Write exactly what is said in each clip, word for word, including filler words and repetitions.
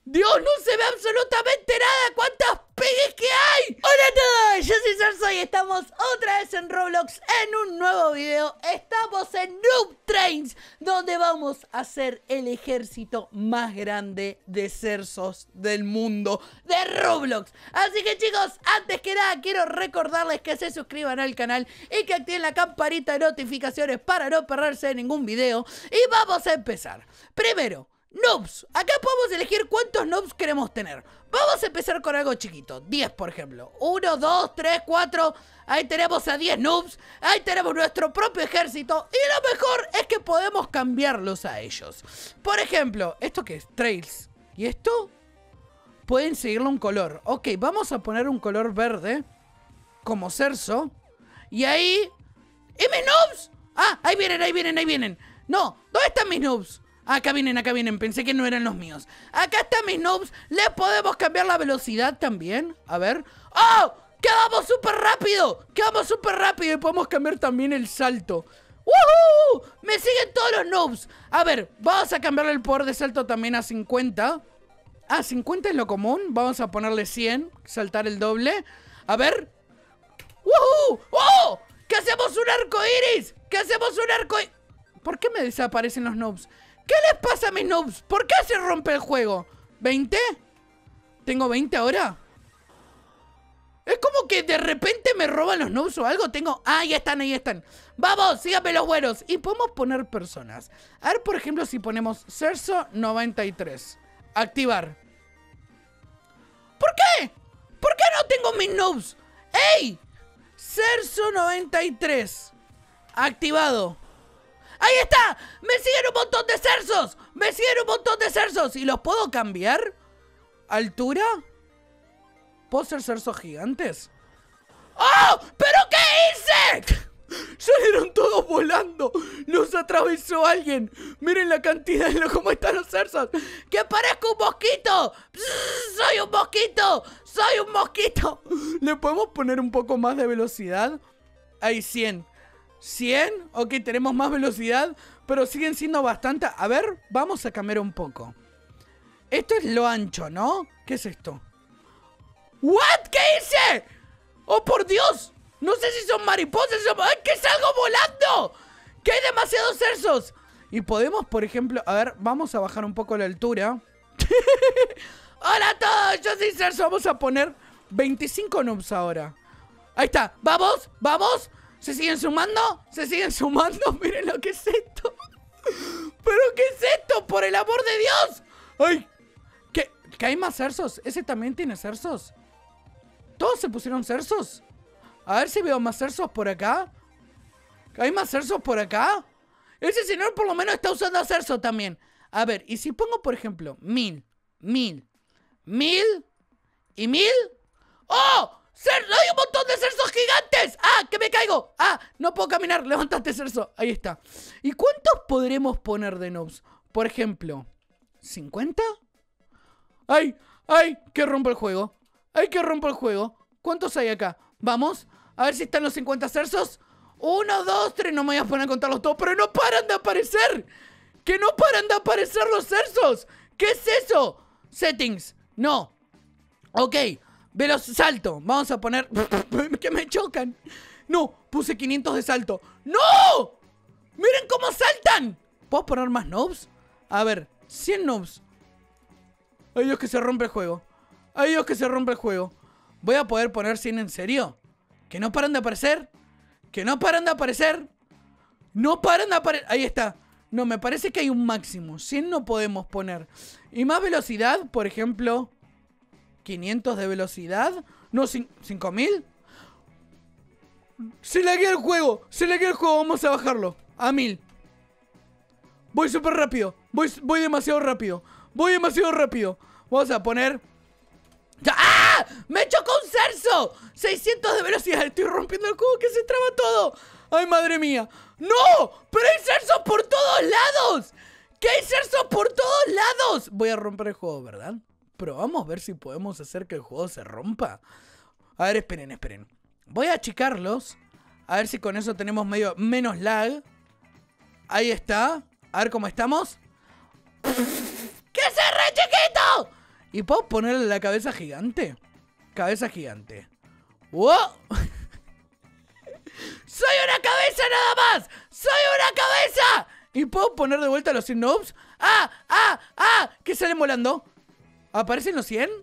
Dios, no se ve absolutamente nada. ¿Cuántas pegues que hay? Hola a todos, yo soy Cerzo y estamos otra vez en Roblox en un nuevo video. Estamos en Noob Trains, donde vamos a hacer el ejército más grande de Cerzos del mundo de Roblox. Así que chicos, antes que nada quiero recordarles que se suscriban al canal y que activen la campanita de notificaciones para no perderse de ningún video. Y vamos a empezar. Primero, noobs. Acá podemos elegir cuántos noobs queremos tener. Vamos a empezar con algo chiquito, diez por ejemplo. uno, dos, tres, cuatro. Ahí tenemos a diez noobs. Ahí tenemos nuestro propio ejército. Y lo mejor es que podemos cambiarlos a ellos. Por ejemplo, ¿esto qué es? Trails. ¿Y esto? Pueden seguirle un color. Ok, vamos a poner un color verde como Cerzo. Y ahí... ¿Y mis noobs? Ah, ahí vienen, ahí vienen, ahí vienen. No, ¿dónde están mis noobs? Acá vienen, acá vienen, pensé que no eran los míos. Acá están mis noobs. ¿Les podemos cambiar la velocidad también? A ver. ¡Oh! ¡Quedamos súper rápido! ¡Quedamos súper rápido! Y podemos cambiar también el salto. ¡Woohoo! Me siguen todos los noobs. A ver, vamos a cambiarle el poder de salto también a cincuenta. Ah, cincuenta es lo común. Vamos a ponerle cien. Saltar el doble. A ver. ¡Woohoo! ¡Oh! ¿Qué hacemos un arco iris? ¿Qué hacemos un arco iris? ¿Por qué me desaparecen los noobs? ¿Qué les pasa a mis noobs? ¿Por qué se rompe el juego? ¿veinte? ¿Tengo veinte ahora? Es como que de repente me roban los noobs o algo. Tengo... Ah, ya están, ahí están. Vamos, síganme los buenos. Y podemos poner personas. A ver, por ejemplo, si ponemos Cerzo noventa y tres. Activar. ¿Por qué? ¿Por qué no tengo mis noobs? ¡Ey! Cerzo noventa y tres. Activado. ¡Ahí está! ¡Me siguen un montón de cerzos! ¡Me siguen un montón de cerzos! ¿Y los puedo cambiar? ¿Altura? ¿Puedo ser cerzos gigantes? ¡Oh! ¿Pero qué hice? Salieron todos volando. Los atravesó alguien. Miren la cantidad de cómo están los cerzos. ¡Que parezco un mosquito! Psss, ¡soy un mosquito! ¡Soy un mosquito! ¿Le podemos poner un poco más de velocidad? Hay cien. ¿cien? Ok, tenemos más velocidad, pero siguen siendo bastante. A ver, vamos a cambiar un poco. Esto es lo ancho, ¿no? ¿Qué es esto? ¿What? ¿Qué hice? ¡Oh, por Dios! No sé si son mariposas o... ¡Ay, que salgo volando! ¡Que hay demasiados cerzos! Y podemos, por ejemplo... A ver, vamos a bajar un poco la altura. ¡Hola a todos! Yo soy Cerzo. Vamos a poner veinticinco noobs ahora. Ahí está. ¡Vamos! ¡Vamos! ¿Se siguen sumando? ¿Se siguen sumando? Miren lo que es esto. ¿Pero qué es esto? ¡Por el amor de Dios! ¡Ay! ¿Qué? ¿Que hay más cerzos? ¿Ese también tiene cerzos? ¿Todos se pusieron cerzos? A ver si veo más cerzos por acá. ¿Hay más cerzos por acá? Ese señor por lo menos está usando a cerzo también. A ver, y si pongo por ejemplo mil, mil, mil y mil. ¡Oh! ¡Hay un montón de cerzos gigantes! ¡Ah! ¡Que me caigo! ¡Ah! No puedo caminar. Levántate, cerzo. Ahí está. ¿Y cuántos podremos poner de noobs? Por ejemplo, ¿cincuenta? ¡Ay! ¡Ay! ¡Que rompo el juego! ¡Ay! ¡Que rompo el juego! ¿Cuántos hay acá? Vamos. A ver si están los cincuenta cerzos. Uno, dos, tres. No me voy a poner a contarlos todos. ¡Pero no paran de aparecer! ¡Que no paran de aparecer los cerzos! ¿Qué es eso? Settings. No. Ok. Veloz salto. Vamos a poner... que me chocan. No, puse quinientos de salto. ¡No! ¡Miren cómo saltan! ¿Puedo poner más noobs? A ver, cien noobs. Ay Dios, que se rompe el juego. Ay Dios, que se rompe el juego. ¿Voy a poder poner cien en serio? ¿Que no paran de aparecer? ¿Que no paran de aparecer? No paran de aparecer. Ahí está. No, me parece que hay un máximo. cien no podemos poner. Y más velocidad, por ejemplo... quinientos de velocidad. No, cinco mil. Se laguea el juego. Se laguea el juego. Vamos a bajarlo a mil. Voy súper rápido. Voy, voy demasiado rápido. Voy demasiado rápido. Vamos a poner... ¡Ah! ¡Me chocó un cerzo! seiscientos de velocidad. Estoy rompiendo el juego, que se traba todo. ¡Ay, madre mía! ¡No! ¡Pero hay cerzos por todos lados! ¡Que hay cerzos por todos lados! Voy a romper el juego, ¿verdad? Pero vamos a ver si podemos hacer que el juego se rompa. A ver, esperen, esperen. Voy a achicarlos. A ver si con eso tenemos medio menos lag. Ahí está. A ver cómo estamos. ¡Que se re chiquito! ¿Y puedo ponerle la cabeza gigante? Cabeza gigante. ¡Wow! ¡Soy una cabeza nada más! ¡Soy una cabeza! ¿Y puedo poner de vuelta los cien noobs? ¡Ah! ¡Ah! ¡Ah! ¿Qué salen volando? ¿Aparecen los cien?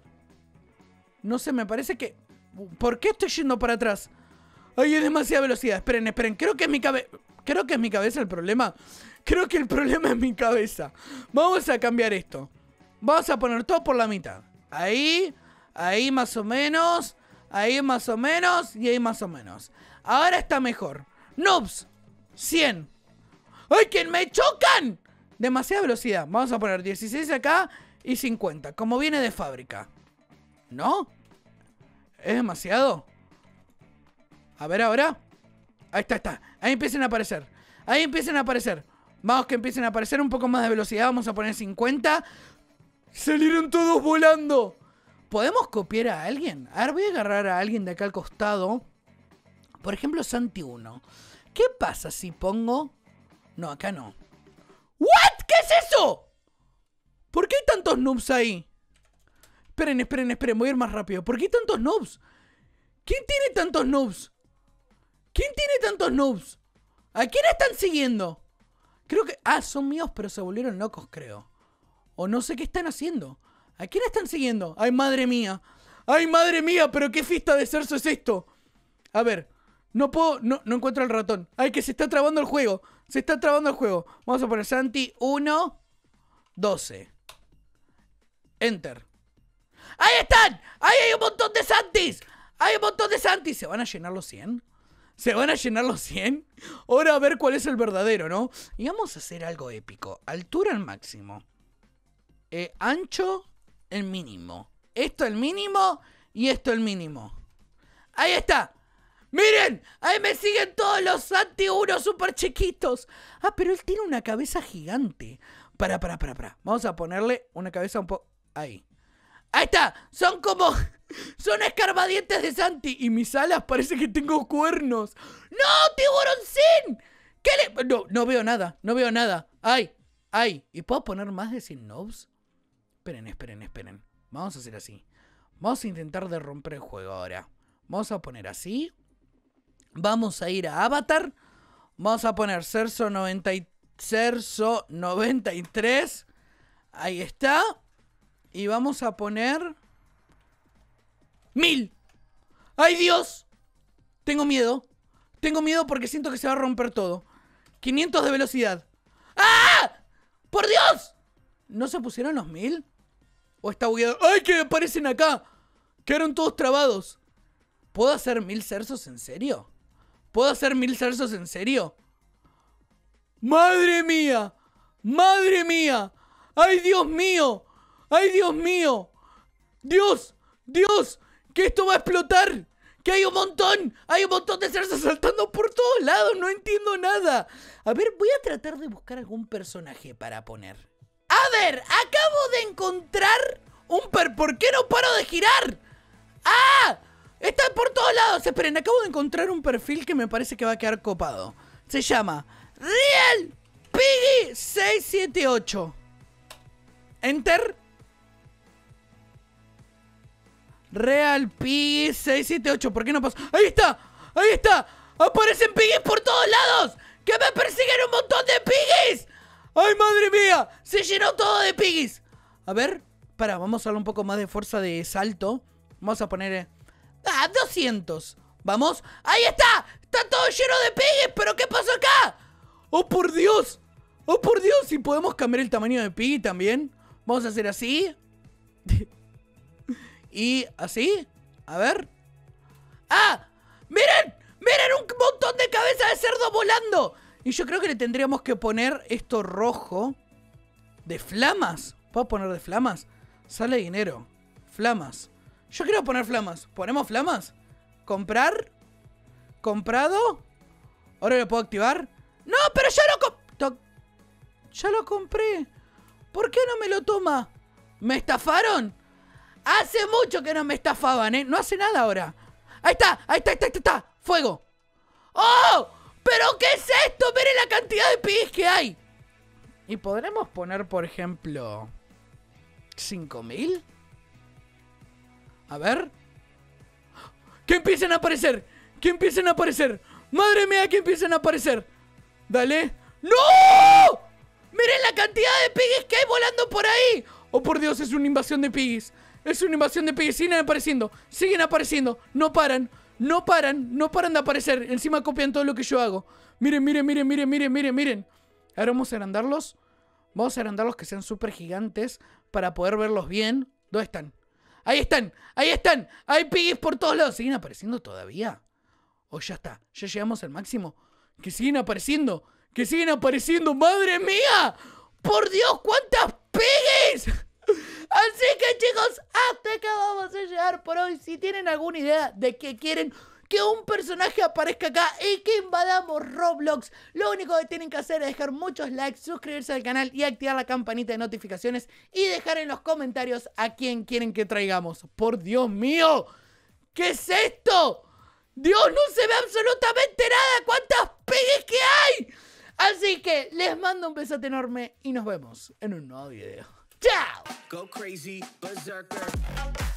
No sé, me parece que... ¿Por qué estoy yendo para atrás? ¡Ay, es demasiada velocidad! Esperen, esperen. Creo que es mi cabeza... Creo que es mi cabeza el problema. Creo que el problema es mi cabeza. Vamos a cambiar esto. Vamos a poner todo por la mitad. Ahí... Ahí más o menos... Ahí más o menos y ahí más o menos. Ahora está mejor. Noobs, cien. ¡Ay, que me chocan! Demasiada velocidad. Vamos a poner dieciséis acá y cincuenta, como viene de fábrica. ¿No? ¿Es demasiado? A ver ahora. Ahí está, está. Ahí empiezan a aparecer. Ahí empiezan a aparecer. Vamos que empiecen a aparecer un poco más de velocidad. Vamos a poner cincuenta. Salieron todos volando. ¿Podemos copiar a alguien? A ver, voy a agarrar a alguien de acá al costado. Por ejemplo, Santi uno. ¿Qué pasa si pongo...? No, acá no. ¿What? ¿Qué es eso? ¿Por qué hay tantos noobs ahí? Esperen, esperen, esperen. Voy a ir más rápido. ¿Por qué hay tantos noobs? ¿Quién tiene tantos noobs? ¿Quién tiene tantos noobs? ¿A quién están siguiendo? Creo que... Ah, son míos, pero se volvieron locos, creo. O no sé qué están haciendo. ¿A quién están siguiendo? ¡Ay, madre mía! ¡Ay, madre mía! ¿Pero qué fiesta de cerzo es esto? A ver. No puedo... No, no encuentro el ratón. ¡Ay, que se está trabando el juego! Se está trabando el juego. Vamos a poner Santi uno, doce. Enter. ¡Ahí están! ¡Ahí hay un montón de Santis! ¡Hay un montón de Santis! ¿Se van a llenar los cien? ¿Se van a llenar los cien? Ahora a ver cuál es el verdadero, ¿no? Y vamos a hacer algo épico. Altura al máximo. Eh, ancho... el mínimo. Esto el mínimo y esto el mínimo. Ahí está. ¡Miren! Ahí me siguen todos los Santi uno súper chiquitos. Ah, pero él tiene una cabeza gigante. Para, para, para, para. Vamos a ponerle una cabeza un poco... Ahí. Ahí está. Son como... Son escarbadientes de Santi. Y mis alas parece que tengo cuernos. ¡No, tiburoncín! ¿Qué le...? No, no veo nada. No veo nada. ¡Ay! ¡Ay! ¿Y puedo poner más de cien noobs? Esperen, esperen, esperen. Vamos a hacer así. Vamos a intentar de romper el juego ahora. Vamos a poner así. Vamos a ir a Avatar. Vamos a poner Cerzo noventa y... Cerzo noventa y tres. Ahí está. Y vamos a poner... ¡Mil! ¡Ay, Dios! Tengo miedo. Tengo miedo porque siento que se va a romper todo. quinientos de velocidad. ¡Ah! ¡Por Dios! ¿No se pusieron los mil? ¿O está bugueado? ¡Ay, que aparecen acá! Quedaron todos trabados. ¿Puedo hacer mil cerzos en serio? ¿Puedo hacer mil cerzos en serio? ¡Madre mía! ¡Madre mía! ¡Ay, Dios mío! ¡Ay, Dios mío! ¡Dios! ¡Dios! ¡Que esto va a explotar! ¡Que hay un montón! ¡Hay un montón de cerzos saltando por todos lados! ¡No entiendo nada! A ver, voy a tratar de buscar algún personaje para poner. A ver, acabo de encontrar un per... ¿Por qué no paro de girar? ¡Ah! Está por todos lados. Esperen, acabo de encontrar un perfil que me parece que va a quedar copado. Se llama Real Piggy seiscientos setenta y ocho. Enter. Real Piggy seiscientos setenta y ocho. ¿Por qué no pasa? ¡Ahí está! ¡Ahí está! ¡Aparecen piggies por todos lados! ¡Que me persiguen un montón de piggies! ¡Ay, madre mía! ¡Se llenó todo de piggies! A ver, para, vamos a darle un poco más de fuerza de salto. Vamos a poner... Eh, ¡ah, doscientos! ¡Vamos! ¡Ahí está! ¡Está todo lleno de piggies! ¿Pero qué pasó acá? ¡Oh, por Dios! ¡Oh, por Dios! ¿Y podemos cambiar el tamaño de piggy también? Vamos a hacer así. Y así. A ver. ¡Ah! ¡Miren! ¡Miren un montón de cabezas de cerdo volando! Y yo creo que le tendríamos que poner esto rojo. ¿De flamas? ¿Puedo poner de flamas? Sale dinero. Flamas. Yo quiero poner flamas. ¿Ponemos flamas? ¿Comprar? ¿Comprado? ¿Ahora lo puedo activar? ¡No! ¡Pero ya lo comp- Ya lo compré. ¿Por qué no me lo toma? ¿Me estafaron? Hace mucho que no me estafaban, ¿eh? No hace nada ahora. Ahí está, ahí está, ahí está, ahí está. ¡Fuego! ¡Oh! ¿Pero qué es esto? ¡Miren la cantidad de piggies que hay! ¿Y podremos poner, por ejemplo, cinco mil? A ver. ¡Que empiecen a aparecer! ¡Que empiecen a aparecer! ¡Madre mía, que empiecen a aparecer! ¡Dale! ¡No! ¡Miren la cantidad de piggies que hay volando por ahí! ¡Oh, por Dios! Es una invasión de piggies. Es una invasión de piggies. Siguen apareciendo. Siguen apareciendo. No paran. No paran. No paran de aparecer. Encima copian todo lo que yo hago. Miren, miren, miren, miren, miren, miren, miren. Ahora vamos a agrandarlos. Vamos a agrandarlos que sean súper gigantes para poder verlos bien. ¿Dónde están? Ahí están. Ahí están. Hay piggies por todos lados. ¿Siguen apareciendo todavía? ¿O ya está? ¿Ya llegamos al máximo? Que siguen apareciendo. Que siguen apareciendo. ¡Madre mía! ¡Por Dios! ¡Cuántas piggies! Así que, chicos, hasta acá vamos a llegar por hoy. Si tienen alguna idea de que quieren que un personaje aparezca acá y que invadamos Roblox, lo único que tienen que hacer es dejar muchos likes, suscribirse al canal y activar la campanita de notificaciones y dejar en los comentarios a quién quieren que traigamos. ¡Por Dios mío! ¿Qué es esto? ¡Dios, no se ve absolutamente nada! ¡Cuántas piggies que hay! Así que les mando un besote enorme y nos vemos en un nuevo video. ¡Chao! Go crazy, berserker.